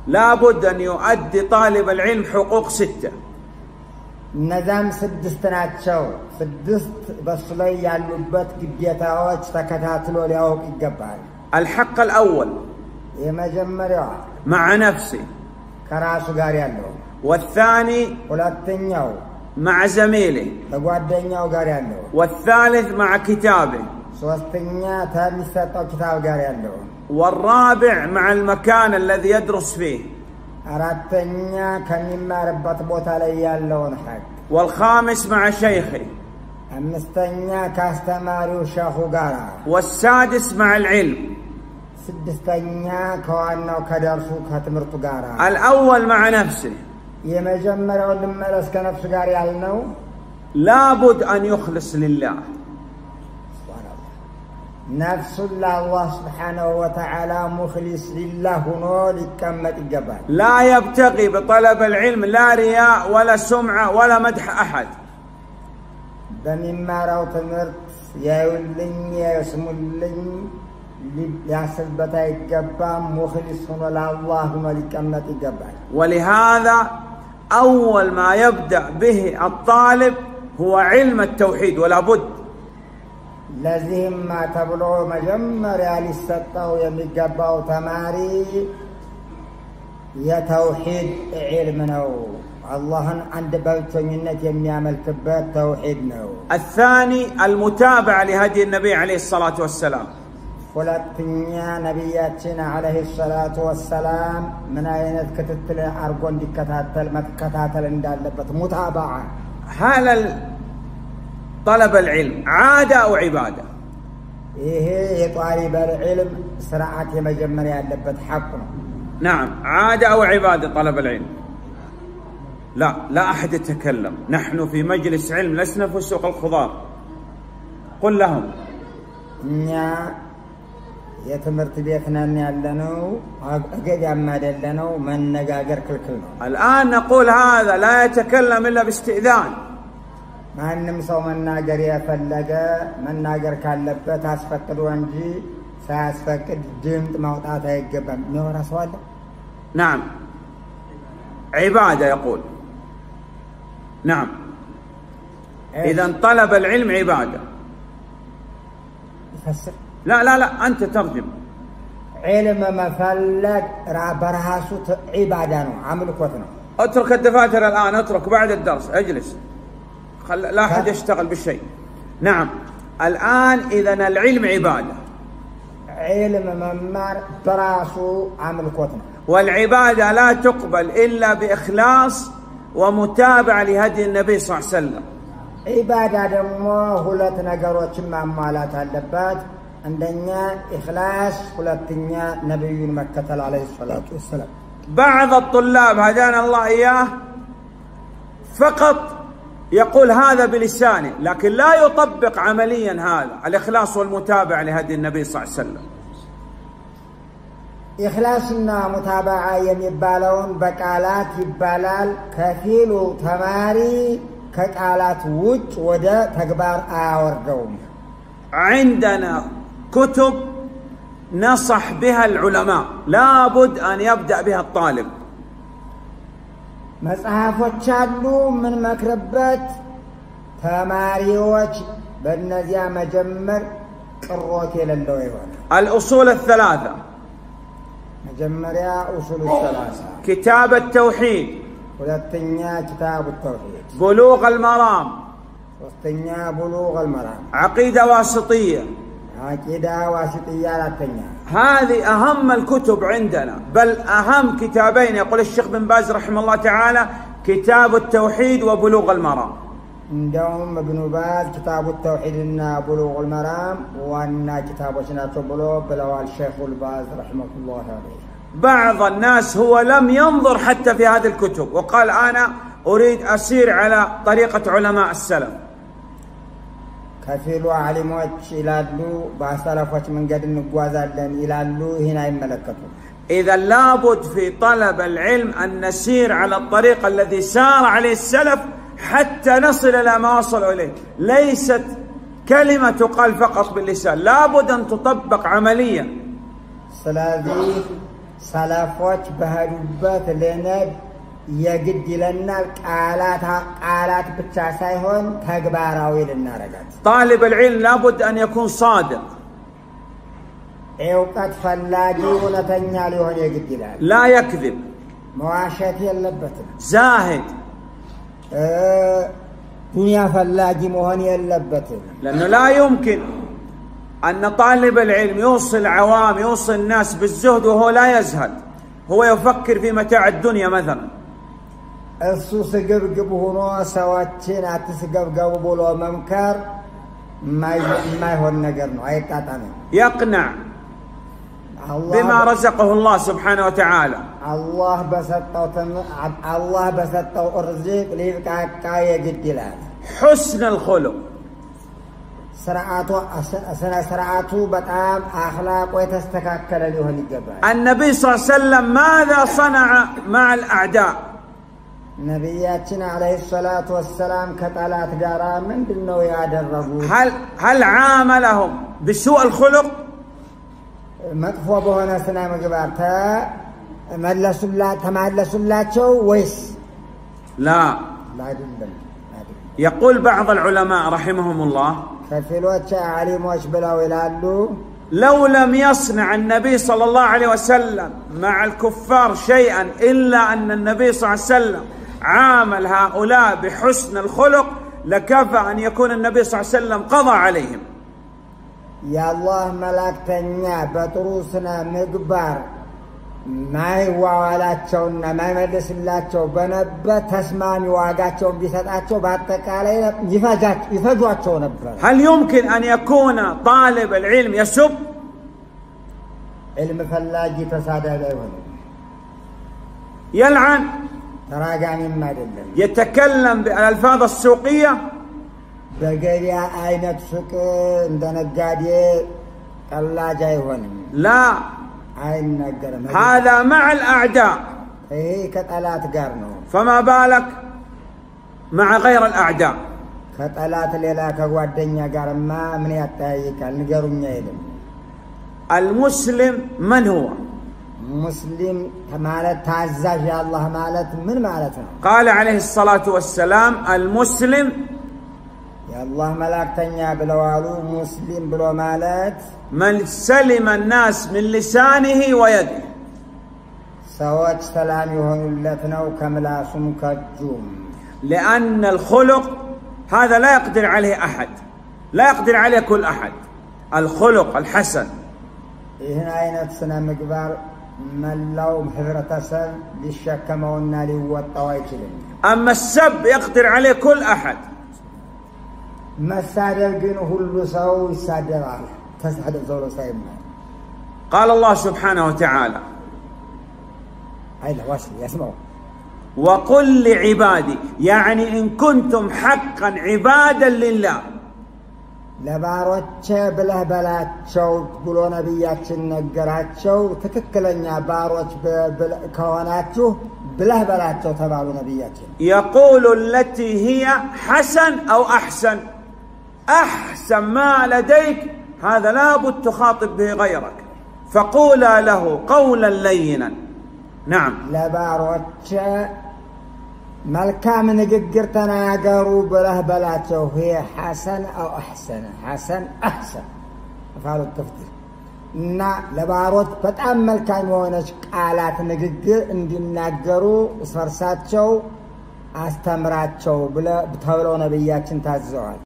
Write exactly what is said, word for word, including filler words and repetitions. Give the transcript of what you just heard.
لابد أن يؤدي طالب العلم حقوق ستة. نظام سدستنات شو سدست بس لا يعلبت قديتاوج تكتاتلو ليوك الجبال. الحق الأول يمجمريا مع نفسي كراسو غاريالو، والثاني ولاتنياو مع زميلي، تغوادنياو غاريالو، والثالث مع كتابه، سوستنيا تاميستو كتاب غاريالو، والرابع مع المكان الذي يدرس فيه، أراتنيا كان يماربط بوتا ليالون حق، والخامس مع شيخي، أمستنيا كاستماريو شيخو غارا، والسادس مع العلم، سدستنيا كوانو كدرسو كتمرتو غارا. الأول مع نفسه يمجمريو لملس كنفس غاريالنو لابد أن يخلص لله. نفس الله سبحانه وتعالى مخلص لله نول كمت الجبال، لا يبتغي بطلب العلم لا رياء ولا سمعة ولا مدح أحد. بمما راو تمرت يا يولن يا يسمولن يحسبتا الجبال مخلص لله نول كمت الجبال. ولهذا أول ما يبدأ به الطالب هو علم التوحيد، ولا بد. لازم ما تبلو مجمر يالي السطاو يميقباو تماري يا توحيد علمنا الله عند بلتنينة يميعمل كبات توحيدنا. الثاني المتابعة لهدي النبي عليه الصلاة والسلام. فلتنيا نبياتنا عليه الصلاة والسلام من أين كتتل أرقون دي كتاتل ما كتاتل اندالبت متابعة. هل طلب العلم عادة أو عبادة؟ إيه طالب العلم سرعة مجمر يالبت حقنا. نعم، عادة أو عبادة طلب العلم؟ لا، لا أحد يتكلم، نحن في مجلس علم لسنا في سوق الخضار. قل لهم نيا يتمرت بيتنا نيالنو أجد أما دلنو من نجاجر كل كلمة. الآن نقول هذا لا يتكلم إلا باستئذان. ما نمسو من ناجر يفلقه من ناجر كاللبت أسفكر وانجي سأسفكر جمت موطاته يقبم نورا سؤال. نعم، عبادة يقول. نعم، إذن طلب العلم عبادة. يفسر. لا لا لا أنت ترجم. علم مفلق برهاسو عبادة عمل قوتنا. اترك الدفاتر الآن، اترك بعد الدرس، اجلس خل لا أحد يشتغل بالشيء. نعم، الآن إذن العلم عبادة. علم ممار براسو عمل قوتنا. والعبادة لا تقبل إلا بإخلاص ومتابعة لهدي النبي صلى الله عليه وسلم. عبادة دمو هلت نقروت ممالات اللبات عندنا إخلاص هلتنيا نبي مكة عليه الصلاة والسلام. بعض الطلاب هدانا الله إياه فقط يقول هذا بلسانه، لكن لا يطبق عمليا هذا الإخلاص والمتابعة لهدي النبي صلى الله عليه وسلم. إخلاصنا متابعة يمبالون بقالات يبالال كفيل تماري كقالات وجه ودا تكبار آوردوم. عندنا كتب نصح بها العلماء لابد أن يبدأ بها الطالب. مصحفوች አሉ ምን መክረበት ተማሪዎች በእነዚያ መጀመር ቅሮት የሌለው ይሆናል። الأصول الثلاثة መጀመሪያ أصول الثلاثة كتاب التوحيد، ሁለተኛ كتاب التوحيد بلوغ المرام، ሶስተኛ بلوغ المرام عقيدة واسطية، عقيدة واسطية አራተኛ هذه أهم الكتب عندنا، بل أهم كتابين يقول الشيخ بن باز رحمه الله تعالى كتاب التوحيد وبلوغ المرام. عندهم ابن باز كتاب التوحيد وبلوغ المرام وأن كتابنا بلوغ بلوى الشيخ الباز رحمه الله عليه. بعض الناس هو لم ينظر حتى في هذه الكتب وقال أنا أريد أسير على طريقة علماء السلف. كفيلو علموش إلالو بأسلفوش من قد نقوازالن إلالو هنا يملكتو. إذا لابد في طلب العلم أن نسير على الطريق الذي سار عليه السلف حتى نصل إلى ما وصلوا إليه. ليست كلمة تقال فقط باللسان، لابد أن تطبق عمليا. سلازي ሰለፎች በሄዱበት ልንሄድ የግድ ይለናል። ቃላት ቃላት ብቻ ሳይሆን ተግባራዊ ልናረጋት። طالب العلم لابد أن يكون صادق. እውቀት ፈላጊ እውነተኛ ሊሆን የግድ ይላል። لا يكذب. መዋሸት የለበትም። زاهد. ዱንያ ፈላጊ መሆን የለበትም። لأنه لا يمكن أن طالب العلم يوصل عوام يوصل الناس بالزهد وهو لا يزهد، هو يفكر في متاع الدنيا مثلا. እሱ ስግብግብ ሆኖ ሰዎችን አትስገብገቡ ብሎ መምከር የማይሆን ነገር ነው፣ አይጣጣምም። يقنع بما رزقه الله سبحانه وتعالى. الله بسطው الله بسطው الرزق ሊብቃቃ የግድ ይላል። حسن الخلق. سرعته سرعته بتام أخلاق ويتستكاكل له الجبال. النبي صلى الله عليه وسلم ماذا صنع مع الأعداء؟ نبياتنا عليه الصلاة والسلام كتالات جارا من دنو يادربوا. هل هل عاملهم بسوء الخلق؟ مطفو بهنا سنا مجبارتا ملسوا الله تملسوا الله شو ويس. لا. لا دلم. يقول بعض العلماء رحمهم الله لو لم يصنع النبي صلى الله عليه وسلم مع الكفار شيئا إلا أن النبي صلى الله عليه وسلم عامل هؤلاء بحسن الخلق لكفى أن يكون النبي صلى الله عليه وسلم قضى عليهم. يا الله ملاكتنيا بطروسنا مقبار ما يوالاتشونا ما يمدسلاتشو بنبت تسماني واقاتشو بيساتشو باتكالي يفاجات يفاجواتشو نبر. هل يمكن أن يكون طالب العلم يسب؟ علم فلاجي تسادة دايوان يلعن، تراجعني ما دلل، يتكلم بالألفاظ السوقية، بقريا أين تسوق عندنا القادي الله جايوان. لا، هذا مع الأعداء. إيه كتالات قارنو. فما بالك مع غير الأعداء؟ كتالات ليلا كواد الدنيا قارن ما من يتايك نقرن يدم. المسلم من هو؟ مسلم مالت تعزاج يا الله مالت من مالتنا. قال عليه الصلاة والسلام المسلم يا الله ملاك تنيا بلوالو مسلم بلو مالت من سلم الناس من لسانه ويده. سواج سلام يهون اللتنو كملاسم كجوم. لأن الخلق هذا لا يقدر عليه أحد، لا يقدر عليه كل أحد. الخلق الحسن. هنا أين سنة مقبار ملو محفرة سن للشكمونا لوطوايتلين. أما السب يقدر عليه كل أحد. مسادر جنه كل سو يسادر عليه. قال الله سبحانه وتعالى وقل لعبادي، يعني إن كنتم حقا عبادا لله. لباروتش بله بلاتشو تقولوا نبياتشن نقراتشو تككلنيا باروتش كوناتشو بله بلاتشو تبالوا نبياتشن. يقول التي هي حسن أو أحسن. أحسن ما لديك هذا لابد تخاطب به غيرك، فقولا له قولا لينا. نعم. لباروتش ملكام نقدر تناقروا بله بلاتشو هي حسن أو أحسن. حسن أحسن فعلوا التفضيل. نا لباروت بتأمل كان يونش قالات نقدر اندي ناقروا فرساتشو استمراتشو بلا بتولو نبياتشن تازوال.